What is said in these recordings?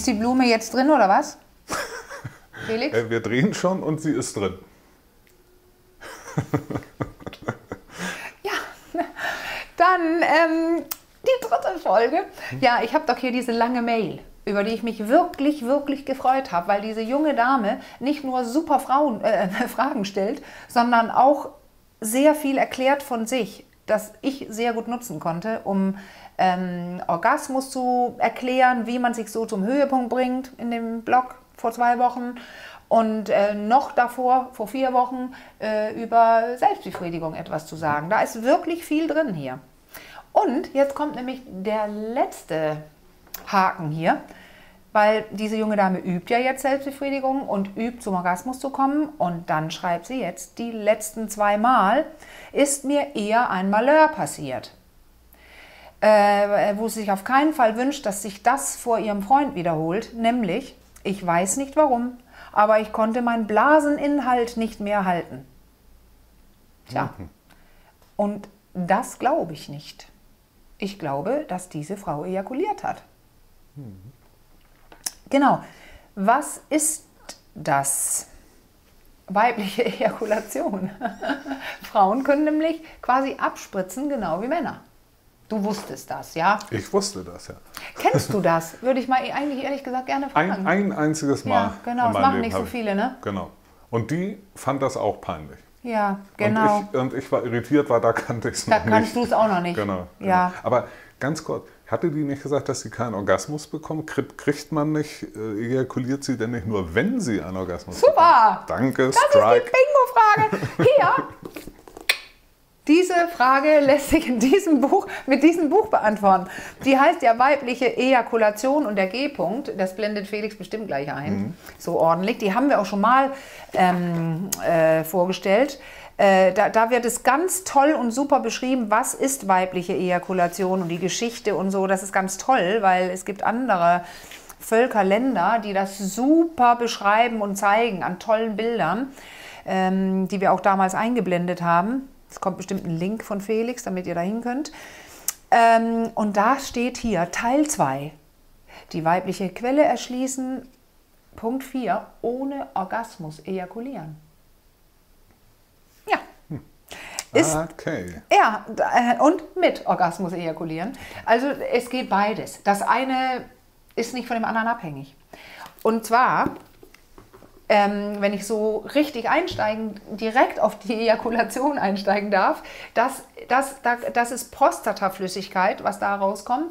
Ist die Blume jetzt drin oder was? Felix? Wir drehen schon und sie ist drin. Ja, dann die dritte Folge. Ja, ich habe doch hier diese lange Mail, über die ich mich wirklich, wirklich gefreut habe, weil diese junge Dame nicht nur super Fragen stellt, sondern auch sehr viel erklärt von sich, das ich sehr gut nutzen konnte, um Orgasmus zu erklären, wie man sich so zum Höhepunkt bringt in dem Blog vor 2 Wochen und noch davor, vor 4 Wochen, über Selbstbefriedigung etwas zu sagen. Da ist wirklich viel drin hier. Und jetzt kommt nämlich der letzte Haken hier, weil diese junge Dame übt ja jetzt Selbstbefriedigung und übt zum Orgasmus zu kommen und dann schreibt sie jetzt, die letzten 2 Mal ist mir eher ein Malheur passiert. Wo sie sich auf keinen Fall wünscht, dass sich das vor ihrem Freund wiederholt, nämlich, ich weiß nicht warum, aber ich konnte meinen Blaseninhalt nicht mehr halten. Tja, und das glaube ich nicht. Ich glaube, dass diese Frau ejakuliert hat. Genau. Was ist das? Weibliche Ejakulation. Frauen können nämlich quasi abspritzen, genau wie Männer. Du wusstest das, ja? Ich wusste das, ja. Kennst du das? Würde ich mal eigentlich ehrlich gesagt gerne fragen. Ein einziges Mal. Ja, genau, das machen nicht so viele, ne? Genau. Und die fand das auch peinlich. Ja, genau. Und ich war irritiert, weil da kannte ich es noch nicht. Da kannst du es auch noch nicht. Genau. Ja. Aber ganz kurz, hatte die nicht gesagt, dass sie keinen Orgasmus bekommt? Kriegt man nicht, ejakuliert sie denn nicht nur, wenn sie einen Orgasmus bekommt? Super! Danke, Das Strike. ist die Bingo-Frage. Hier, diese Frage lässt sich mit diesem Buch beantworten. Die heißt ja weibliche Ejakulation und der G-Punkt. Das blendet Felix bestimmt gleich ein, so ordentlich. Die haben wir auch schon mal vorgestellt. Da wird es ganz toll und super beschrieben, was ist weibliche Ejakulation und die Geschichte und so. Das ist ganz toll, weil es gibt andere Völker, Länder, die das super beschreiben und zeigen an tollen Bildern, die wir auch damals eingeblendet haben. Es kommt bestimmt ein Link von Felix, damit ihr dahin könnt. Und da steht hier Teil 2. Die weibliche Quelle erschließen. Punkt 4. Ohne Orgasmus ejakulieren. Ja. Ist, okay. Ja, und mit Orgasmus ejakulieren. Also es geht beides. Das eine ist nicht von dem anderen abhängig. Und zwar, wenn ich so richtig direkt auf die Ejakulation einsteigen darf, das ist Prostataflüssigkeit, was da rauskommt.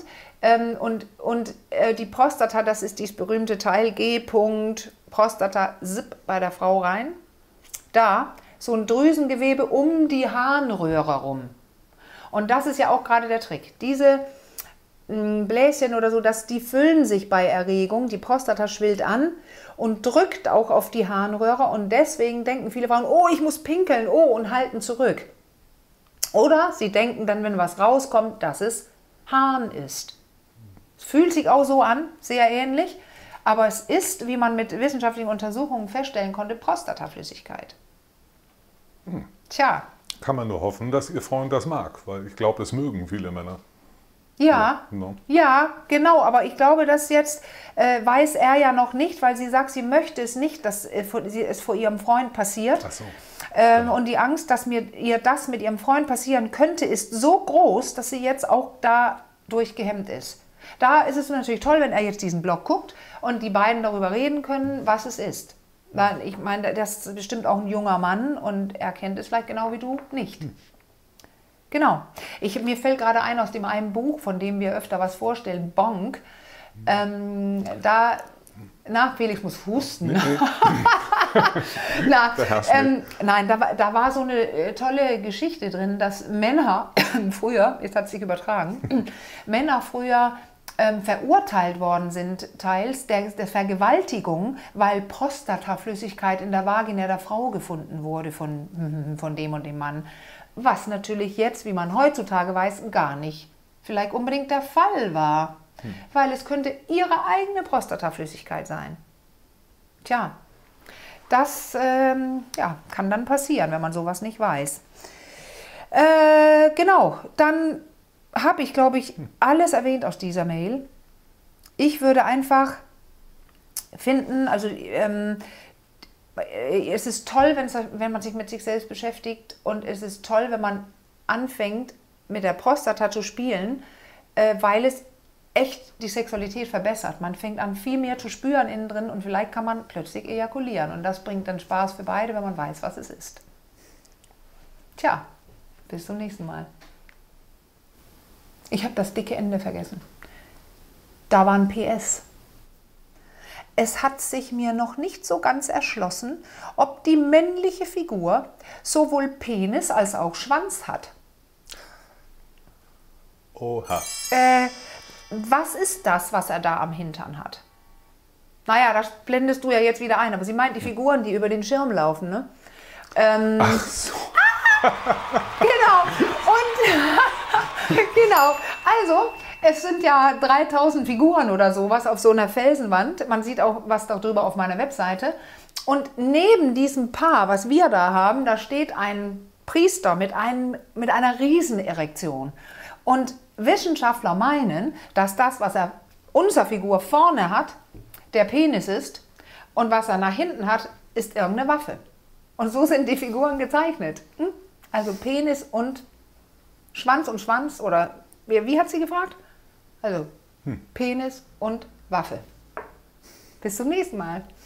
Die Prostata, das ist dieses berühmte Teil G-Punkt, Prostata-Zip bei der Frau rein. Da so ein Drüsengewebe um die Harnröhre rum. Und das ist ja auch gerade der Trick. Diese Bläschen oder so, die füllen sich bei Erregung, die Prostata schwillt an und drückt auch auf die Harnröhre und deswegen denken viele Frauen, oh, ich muss pinkeln, oh, und halten zurück. Oder sie denken dann, wenn was rauskommt, dass es Harn ist. Es fühlt sich auch so an, sehr ähnlich, aber es ist, wie man mit wissenschaftlichen Untersuchungen feststellen konnte, Prostataflüssigkeit. Tja. Kann man nur hoffen, dass ihr Freund das mag, weil ich glaube, es mögen viele Männer. Ja, ja, genau, aber ich glaube, dass jetzt weiß er ja noch nicht, weil sie sagt, sie möchte es nicht, dass es vor ihrem Freund passiert. Ach so. Und die Angst, dass ihr das mit ihrem Freund passieren könnte, ist so groß, dass sie jetzt auch dadurch gehemmt ist. Da ist es natürlich toll, wenn er jetzt diesen Blog guckt und die beiden darüber reden können, was es ist. Weil ich meine, das ist bestimmt auch ein junger Mann und er kennt es vielleicht genau wie du nicht. Genau. Mir fällt gerade ein aus dem einen Buch, von dem wir öfter was vorstellen, Bonk. Felix muss husten. Nee. Nein, da war so eine tolle Geschichte drin, dass Männer früher, jetzt hat es sich übertragen, Männer früher verurteilt worden sind, teils der Vergewaltigung, weil Prostataflüssigkeit in der Vagina der Frau gefunden wurde von dem und dem Mann. Was natürlich jetzt, wie man heutzutage weiß, gar nicht vielleicht unbedingt der Fall war. Weil es könnte ihre eigene Prostataflüssigkeit sein. Tja, das kann dann passieren, wenn man sowas nicht weiß. Genau, dann habe ich, glaube ich, alles erwähnt aus dieser Mail. Ich würde einfach finden, also es ist toll, wenn man sich mit sich selbst beschäftigt, und es ist toll, wenn man anfängt, mit der Prostata zu spielen, weil es echt die Sexualität verbessert. Man fängt an, viel mehr zu spüren innen drin, und vielleicht kann man plötzlich ejakulieren. Und das bringt dann Spaß für beide, wenn man weiß, was es ist. Tja, bis zum nächsten Mal. Ich habe das dicke Ende vergessen. Da war ein PS. Es hat sich mir noch nicht so ganz erschlossen, ob die männliche Figur sowohl Penis als auch Schwanz hat. Oha. Was ist das, was er da am Hintern hat? Naja, das blendest du ja jetzt wieder ein, aber sie meint die Figuren, die über den Schirm laufen, ne? Ach so. Genau. Und genau. Also, es sind ja 3000 Figuren oder sowas auf so einer Felsenwand. Man sieht auch was darüber auf meiner Webseite. Und neben diesem Paar, was wir da haben, da steht ein Priester mit einer Riesenerektion. Und Wissenschaftler meinen, dass das, was unsere Figur vorne hat, der Penis ist, und was er nach hinten hat, ist irgendeine Waffe. Und so sind die Figuren gezeichnet. Also Penis und Schwanz, oder wie hat sie gefragt? Also Penis und Waffe. Bis zum nächsten Mal.